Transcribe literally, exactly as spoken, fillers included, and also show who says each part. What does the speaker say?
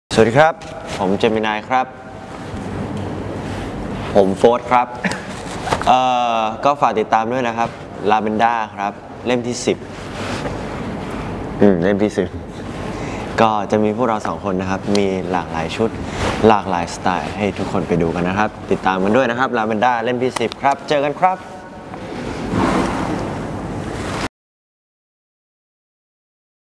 Speaker 1: สวัสดีครับผมเจมินายครับผมโฟร์ธครับเอ่อก็ฝากติดตามด้วยนะครับลาเวนด้าครับเล่มที่สิบอืมเล่มที่สิบก็จะมีพวกเราสองคนนะครับมีหลากหลายชุดหลากหลายสไตล์ให้ทุกคนไปดูกันนะครับติดตามกันด้วยนะครับลาเวนด้าเล่มที่สิบครับเจอกันครับ